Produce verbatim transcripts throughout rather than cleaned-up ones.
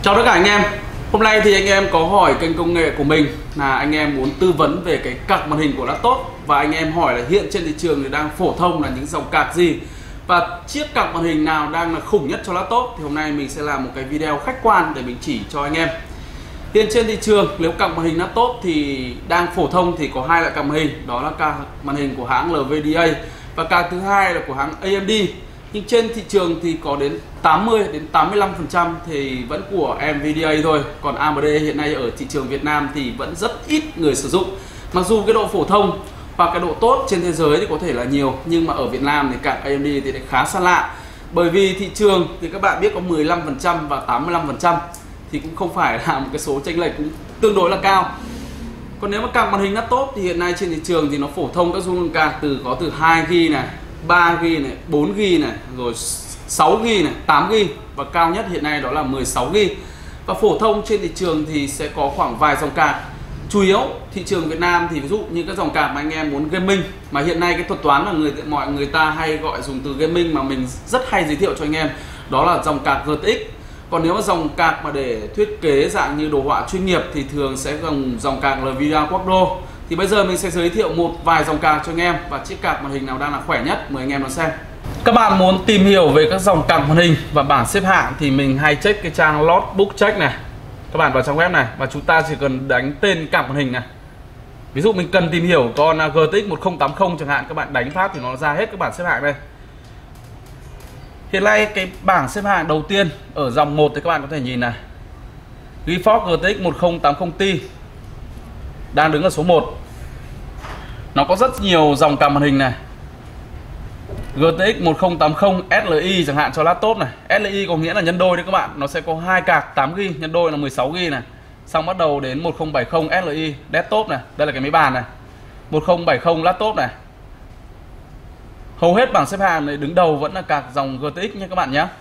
Chào tất cả anh em. Hôm nay thì anh em có hỏi kênh công nghệ của mình là anh em muốn tư vấn về cái card màn hình của laptop, và anh em hỏi là hiện trên thị trường thì đang phổ thông là những dòng card gì và chiếc card màn hình nào đang là khủng nhất cho laptop. Thì hôm nay mình sẽ làm một cái video khách quan để mình chỉ cho anh em. Hiện trên thị trường nếu card màn hình laptop thì đang phổ thông thì có hai loại card màn hình, đó là card màn hình của hãng lờ vê đê a và card thứ hai là của hãng a em đê. Nhưng trên thị trường thì có đến tám mươi đến tám mươi lăm phần trăm thì vẫn của Nvidia thôi. Còn a em đê hiện nay ở thị trường Việt Nam thì vẫn rất ít người sử dụng. Mặc dù cái độ phổ thông và cái độ tốt trên thế giới thì có thể là nhiều, nhưng mà ở Việt Nam thì cả a em đê thì khá xa lạ. Bởi vì thị trường thì các bạn biết có mười lăm phần trăm và tám mươi lăm phần trăm thì cũng không phải là một cái số chênh lệch cũng tương đối là cao. Còn nếu mà card màn hình laptop thì hiện nay trên thị trường thì nó phổ thông các dung lượng card từ có từ hai gi ga bai này, ba gi ga bai này, bốn gi ga bai này, rồi sáu gi ga bai này, tám gi ga bai và cao nhất hiện nay đó là mười sáu gi ga bai. Và phổ thông trên thị trường thì sẽ có khoảng vài dòng card. Chủ yếu thị trường Việt Nam thì ví dụ như các dòng card mà anh em muốn gaming, mà hiện nay cái thuật toán mà người mọi người ta hay gọi dùng từ gaming mà mình rất hay giới thiệu cho anh em, đó là dòng card giê tê ích. Còn nếu mà dòng card mà để thiết kế dạng như đồ họa chuyên nghiệp thì thường sẽ dùng dòng card Nvidia Quadro. Thì bây giờ mình sẽ giới thiệu một vài dòng card cho anh em và chiếc card màn hình nào đang là khỏe nhất, mời anh em đón xem. Các bạn muốn tìm hiểu về các dòng card màn hình và bảng xếp hạng thì mình hay check cái trang Logbook Check này. Các bạn vào trang web này và chúng ta chỉ cần đánh tên card màn hình này. Ví dụ mình cần tìm hiểu con giê tê ích một không tám không chẳng hạn, các bạn đánh phát thì nó ra hết các bảng xếp hạng đây. Hiện nay cái bảng xếp hạng đầu tiên ở dòng một thì các bạn có thể nhìn này, GeForce giê tê ích một không tám không Ti đang đứng ở số một. Nó có rất nhiều dòng card màn hình này, giê tê ích một không tám không ét lờ i chẳng hạn cho laptop này. ét lờ i có nghĩa là nhân đôi đấy các bạn, nó sẽ có hai card tám gi ga bai, nhân đôi là mười sáu gi ga bai này. Xong bắt đầu đến một không bảy không ét lờ i desktop này, đây là cái máy bàn này, một không bảy không laptop này. Hầu hết bảng xếp hạng này đứng đầu vẫn là card dòng giê tê ích nha các bạn nhé.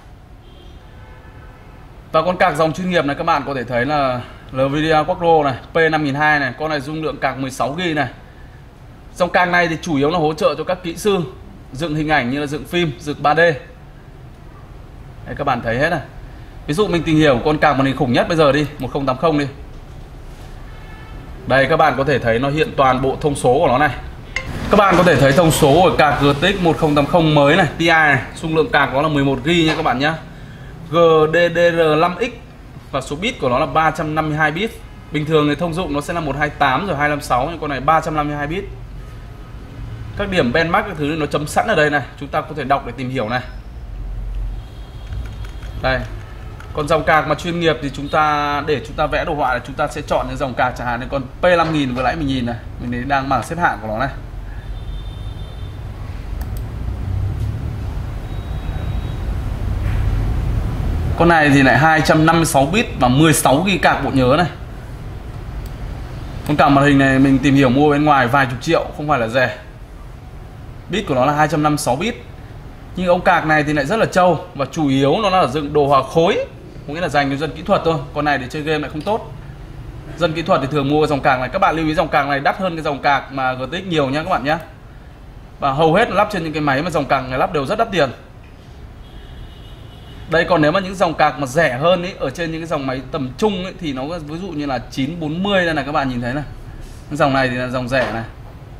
Và con card dòng chuyên nghiệp này các bạn có thể thấy là Nvidia Quadro này, P năm nghìn hai trăm này, con này dung lượng card mười sáu gi ga bai này. Dòng card này thì chủ yếu là hỗ trợ cho các kỹ sư dựng hình ảnh như là dựng phim, dựng ba D. Đây, các bạn thấy hết này. Ví dụ mình tìm hiểu con card màn hình khủng nhất bây giờ đi, một không tám không đi. Đây các bạn có thể thấy nó hiện toàn bộ thông số của nó này. Các bạn có thể thấy thông số của card giê tê ích một không tám không mới này, Ti này, dung lượng card của nó là mười một gi ga bai nha các bạn nhé. giê đê đê rờ năm ích và số bit của nó là ba trăm năm mươi hai bit. Bình thường thì thông dụng nó sẽ là một hai tám rồi hai năm sáu, nhưng con này ba trăm năm mươi hai bit. Các điểm benchmark các thứ nó chấm sẵn ở đây này, chúng ta có thể đọc để tìm hiểu này. Đây. Còn dòng card mà chuyên nghiệp thì chúng ta để chúng ta vẽ đồ họa là chúng ta sẽ chọn những dòng card chẳng hạn như con P năm nghìn vừa nãy mình nhìn này, mình đang bảng xếp hạng của nó này. Con này thì lại hai trăm năm mươi sáu bit và mười sáu gi ga bai card bộ nhớ này. Con card màn hình này mình tìm hiểu mua bên ngoài vài chục triệu, không phải là rẻ. Bit của nó là hai trăm năm mươi sáu bit. Nhưng ống card này thì lại rất là trâu và chủ yếu nó là dựng đồ họa khối, có nghĩa là dành cho dân kỹ thuật thôi. Con này để chơi game lại không tốt. Dân kỹ thuật thì thường mua dòng card này. Các bạn lưu ý dòng card này đắt hơn cái dòng card mà giê tê ích nhiều nhá các bạn nhé. Và hầu hết nó lắp trên những cái máy mà dòng card này lắp đều rất đắt tiền. Đây, còn nếu mà những dòng card mà rẻ hơn ấy, ở trên những cái dòng máy tầm trung ấy, thì nó ví dụ như là chín bốn mươi đây này, các bạn nhìn thấy này. Cái dòng này thì là dòng rẻ này.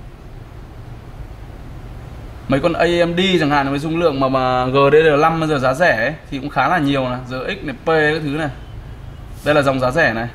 Mấy con a em đê chẳng hạn với dung lượng mà, mà giê đê đê năm bây giờ giá rẻ ấy, thì cũng khá là nhiều này, giê ích này, P các thứ này. Đây là dòng giá rẻ này.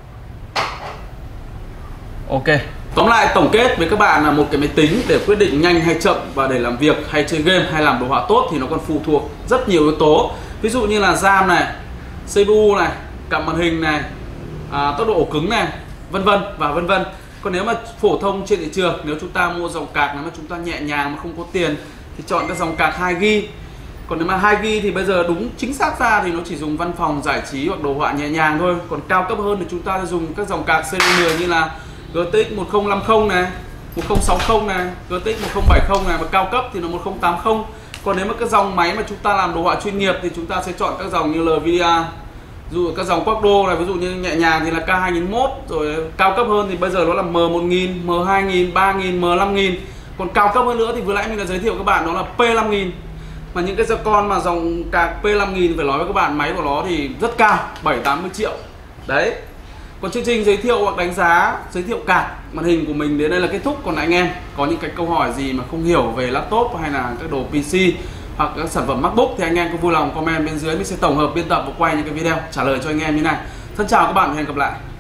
Ok. Tóm lại tổng kết với các bạn là một cái máy tính để quyết định nhanh hay chậm và để làm việc hay chơi game hay làm đồ họa tốt thì nó còn phụ thuộc rất nhiều yếu tố. Ví dụ như là RAM này, xê pê u này, card màn hình này, à, tốc độ ổ cứng này, vân vân và vân vân. Còn nếu mà phổ thông trên thị trường, nếu chúng ta mua dòng card nếu mà chúng ta nhẹ nhàng mà không có tiền thì chọn các dòng card hai gi ga bai. Còn nếu mà hai gi ga bai thì bây giờ đúng chính xác ra thì nó chỉ dùng văn phòng giải trí hoặc đồ họa nhẹ nhàng thôi. Còn cao cấp hơn thì chúng ta sẽ dùng các dòng card series mười như là giê tê ích một không năm không này, một không sáu không này, giê tê ích một không bảy không này, và cao cấp thì là một không tám không. Còn nếu mà các dòng máy mà chúng ta làm đồ họa chuyên nghiệp thì chúng ta sẽ chọn các dòng như Nvidia, dù các dòng Quadro này, ví dụ như nhẹ nhàng thì là K hai nghìn một, rồi cao cấp hơn thì bây giờ nó là M một nghìn, M hai nghìn, ba nghìn, M năm nghìn. Còn cao cấp hơn nữa thì vừa nãy mình đã giới thiệu các bạn đó là P năm nghìn. Mà những cái con mà dòng cạc P năm nghìn phải nói với các bạn, máy của nó thì rất cao, bảy tám mươi triệu. Đấy. Còn chương trình giới thiệu hoặc đánh giá, giới thiệu card màn hình của mình đến đây là kết thúc. Còn anh em có những cái câu hỏi gì mà không hiểu về laptop hay là các đồ pê xê hoặc các sản phẩm MacBook thì anh em cứ vui lòng comment bên dưới, mình sẽ tổng hợp biên tập và quay những cái video trả lời cho anh em như này. Thân chào các bạn và hẹn gặp lại.